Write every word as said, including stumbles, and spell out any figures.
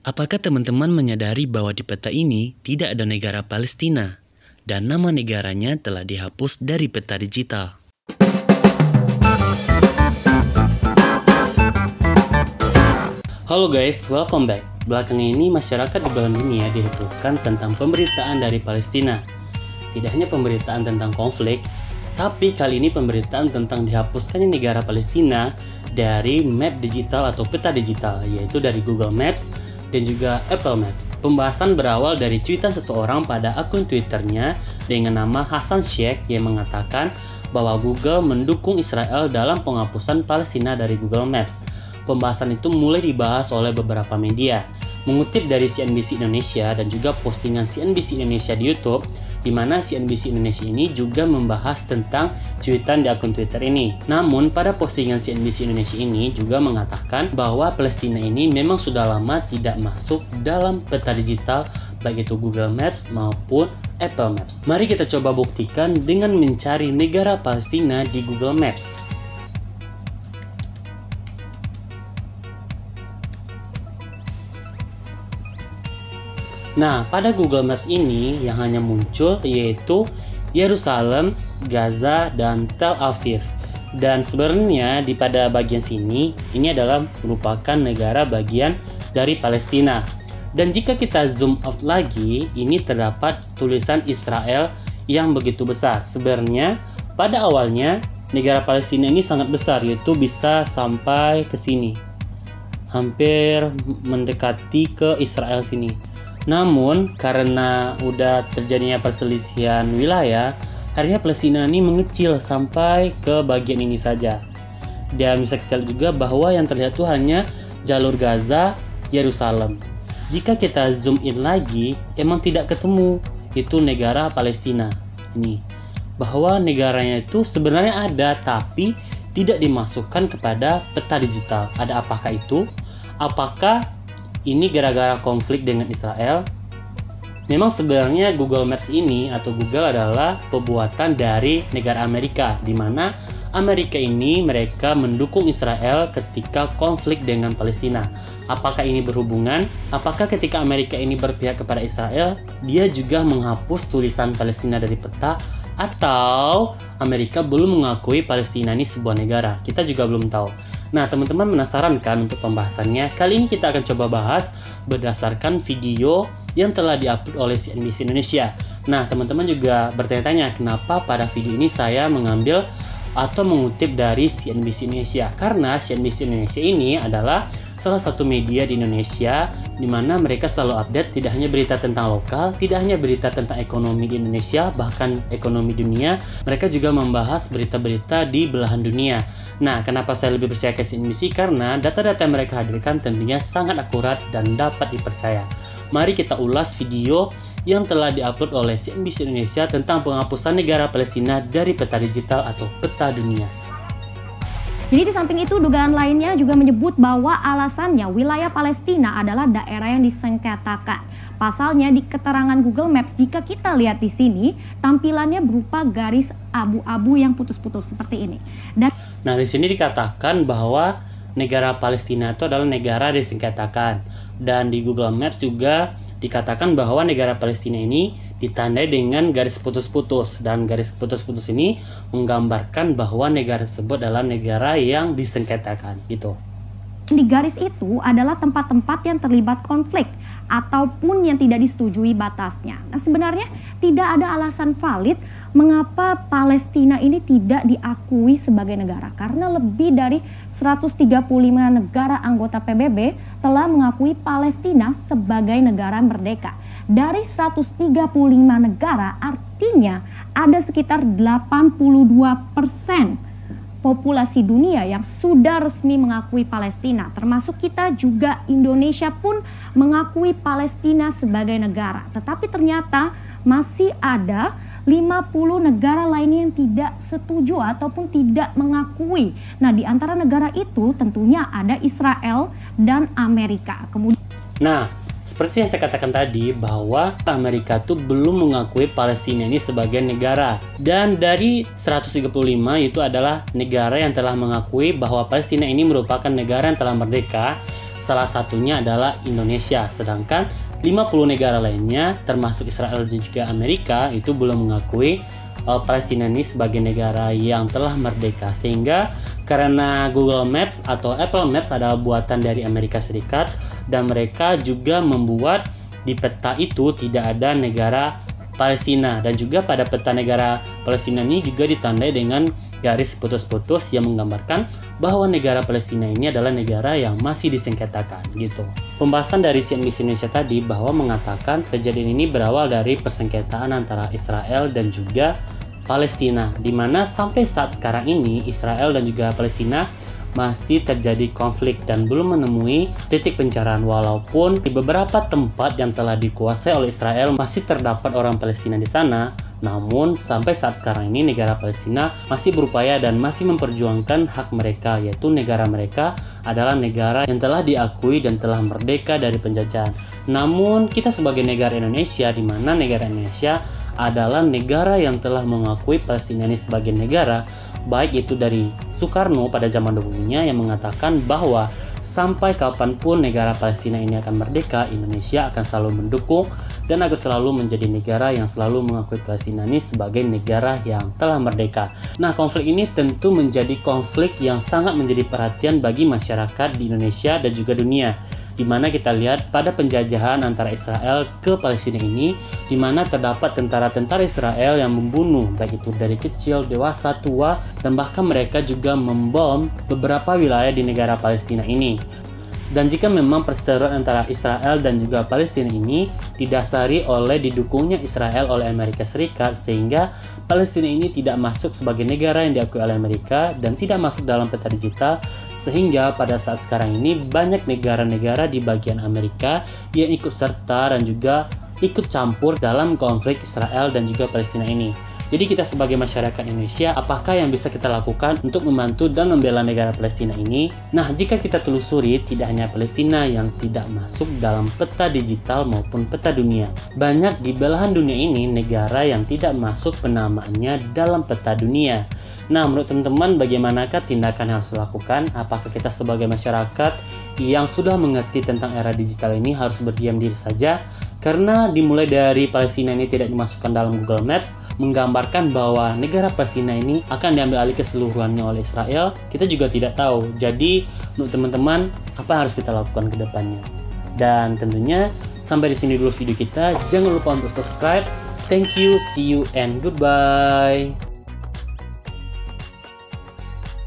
Apakah teman-teman menyadari bahwa di peta ini tidak ada negara Palestina dan nama negaranya telah dihapus dari peta digital? Halo guys, welcome back. Belakangan ini masyarakat di belahan dunia dihebohkan tentang pemberitaan dari Palestina. Tidak hanya pemberitaan tentang konflik, tapi kali ini pemberitaan tentang dihapuskannya negara Palestina dari map digital atau peta digital, yaitu dari Google Maps dan juga Apple Maps. Pembahasan berawal dari cuitan seseorang pada akun Twitternya dengan nama Hasan Sheikh yang mengatakan bahwa Google mendukung Israel dalam penghapusan Palestina dari Google Maps. Pembahasan itu mulai dibahas oleh beberapa media. Mengutip dari C N B C Indonesia dan juga postingan C N B C Indonesia di YouTube, di mana C N B C Indonesia ini juga membahas tentang cuitan di akun Twitter ini. Namun pada postingan C N B C Indonesia ini juga mengatakan bahwa Palestina ini memang sudah lama tidak masuk dalam peta digital, baik itu Google Maps maupun Apple Maps. Mari kita coba buktikan dengan mencari negara Palestina di Google Maps. Nah, pada Google Maps ini yang hanya muncul yaitu Yerusalem, Gaza, dan Tel Aviv. Dan sebenarnya di pada bagian sini, ini adalah merupakan negara bagian dari Palestina. Dan jika kita zoom out lagi, ini terdapat tulisan Israel yang begitu besar. Sebenarnya pada awalnya negara Palestina ini sangat besar, yaitu bisa sampai ke sini. Hampir mendekati ke Israel sini. Namun, karena udah terjadinya perselisihan wilayah, akhirnya Palestina ini mengecil sampai ke bagian ini saja. Dan bisa kita lihat juga bahwa yang terlihat itu hanya jalur Gaza, Yerusalem. Jika kita zoom in lagi, emang tidak ketemu itu negara Palestina. Ini bahwa negaranya itu sebenarnya ada, tapi tidak dimasukkan kepada peta digital. Ada apakah itu? Apakah ini gara-gara konflik dengan Israel? Memang sebenarnya Google Maps ini atau Google adalah pembuatan dari negara Amerika, di mana Amerika ini mereka mendukung Israel ketika konflik dengan Palestina. Apakah ini berhubungan? Apakah ketika Amerika ini berpihak kepada Israel, dia juga menghapus tulisan Palestina dari peta? Atau Amerika belum mengakui Palestina ini sebuah negara? Kita juga belum tahu. Nah, teman-teman penasaran kan untuk pembahasannya? Kali ini kita akan coba bahas berdasarkan video yang telah diupload oleh C N B C Indonesia. Nah, teman-teman juga bertanya-tanya kenapa pada video ini saya mengambil atau mengutip dari C N B C Indonesia. Karena C N B C Indonesia ini adalah salah satu media di Indonesia di mana mereka selalu update tidak hanya berita tentang lokal, tidak hanya berita tentang ekonomi di Indonesia, bahkan ekonomi dunia. Mereka juga membahas berita-berita di belahan dunia. Nah, kenapa saya lebih percaya ke C N B C? Karena data-data yang mereka hadirkan tentunya sangat akurat dan dapat dipercaya. Mari kita ulas video yang telah diupload oleh C N B C Indonesia tentang penghapusan negara Palestina dari peta digital atau peta dunia. Jadi di samping itu dugaan lainnya juga menyebut bahwa alasannya wilayah Palestina adalah daerah yang disengketakan. Pasalnya di keterangan Google Maps jika kita lihat di sini tampilannya berupa garis abu-abu yang putus-putus seperti ini. Dan nah, di sini dikatakan bahwa negara Palestina itu adalah negara disengketakan. Dan di Google Maps juga dikatakan bahwa negara Palestina ini ditandai dengan garis putus-putus, dan garis putus-putus ini menggambarkan bahwa negara tersebut adalah negara yang disengketakan gitu. Di garis itu adalah tempat-tempat yang terlibat konflik ataupun yang tidak disetujui batasnya. Nah, sebenarnya tidak ada alasan valid mengapa Palestina ini tidak diakui sebagai negara, karena lebih dari seratus tiga puluh lima negara anggota P B B telah mengakui Palestina sebagai negara merdeka. Dari seratus tiga puluh lima negara artinya ada sekitar delapan puluh dua persen populasi dunia yang sudah resmi mengakui Palestina, termasuk kita juga. Indonesia pun mengakui Palestina sebagai negara. Tetapi ternyata masih ada lima puluh negara lainnya yang tidak setuju ataupun tidak mengakui. Nah, di antara negara itu tentunya ada Israel dan Amerika. Kemudian Nah, seperti yang saya katakan tadi bahwa Amerika tuh belum mengakui Palestina ini sebagai negara. Dan dari seratus tiga puluh lima itu adalah negara yang telah mengakui bahwa Palestina ini merupakan negara yang telah merdeka. Salah satunya adalah Indonesia, sedangkan lima puluh negara lainnya termasuk Israel dan juga Amerika itu belum mengakui uh, Palestina ini sebagai negara yang telah merdeka. Sehingga karena Google Maps atau Apple Maps adalah buatan dari Amerika Serikat dan mereka juga membuat di peta itu tidak ada negara Palestina, dan juga pada peta negara Palestina ini juga ditandai dengan garis putus-putus yang menggambarkan bahwa negara Palestina ini adalah negara yang masih disengketakan gitu. Pembahasan dari C N B C Indonesia tadi bahwa mengatakan kejadian ini berawal dari persengketaan antara Israel dan juga Palestina, di mana sampai saat sekarang ini Israel dan juga Palestina masih terjadi konflik dan belum menemui titik pencerahan, walaupun di beberapa tempat yang telah dikuasai oleh Israel masih terdapat orang Palestina di sana. Namun sampai saat sekarang ini negara Palestina masih berupaya dan masih memperjuangkan hak mereka, yaitu negara mereka adalah negara yang telah diakui dan telah merdeka dari penjajahan. Namun kita sebagai negara Indonesia, di mana negara Indonesia adalah negara yang telah mengakui Palestina ini sebagai negara, baik itu dari Soekarno pada zaman dahulunya yang mengatakan bahwa sampai kapanpun negara Palestina ini akan merdeka, Indonesia akan selalu mendukung dan akan selalu menjadi negara yang selalu mengakui Palestina ini sebagai negara yang telah merdeka. Nah, konflik ini tentu menjadi konflik yang sangat menjadi perhatian bagi masyarakat di Indonesia dan juga dunia, di mana kita lihat pada penjajahan antara Israel ke Palestina ini, di mana terdapat tentara-tentara Israel yang membunuh baik itu dari kecil, dewasa, tua, dan bahkan mereka juga membom beberapa wilayah di negara Palestina ini. Dan jika memang perseteruan antara Israel dan juga Palestina ini didasari oleh didukungnya Israel oleh Amerika Serikat, sehingga Palestina ini tidak masuk sebagai negara yang diakui oleh Amerika dan tidak masuk dalam peta digital, sehingga pada saat sekarang ini banyak negara-negara di bagian Amerika yang ikut serta dan juga ikut campur dalam konflik Israel dan juga Palestina ini. Jadi kita sebagai masyarakat Indonesia, apakah yang bisa kita lakukan untuk membantu dan membela negara Palestina ini? Nah, jika kita telusuri, tidak hanya Palestina yang tidak masuk dalam peta digital maupun peta dunia. Banyak di belahan dunia ini negara yang tidak masuk penamaannya dalam peta dunia. Nah, menurut teman-teman, bagaimanakah tindakan yang harus dilakukan? Apakah kita sebagai masyarakat yang sudah mengerti tentang era digital ini harus berdiam diri saja? Karena dimulai dari Palestina ini tidak dimasukkan dalam Google Maps, menggambarkan bahwa negara Palestina ini akan diambil alih keseluruhannya oleh Israel, kita juga tidak tahu. Jadi, menurut teman-teman, apa yang harus kita lakukan ke depannya? Dan tentunya, sampai di sini dulu video kita. Jangan lupa untuk subscribe. Thank you, see you, and goodbye.